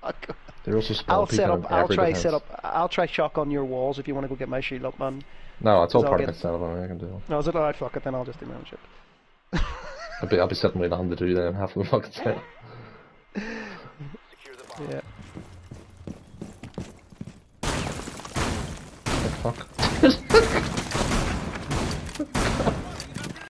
They're also I'll spawn set people up. in every defense. I'll try shotgun your walls if you want to go get my shield up, man. No, it's all 'Cause part I'll of get- my setup. I can do it. No, is it alright? Fuck it, then I'll just do my own shit. I'll be sitting right on to do that half of the fucking setup. Yeah. What the fuck?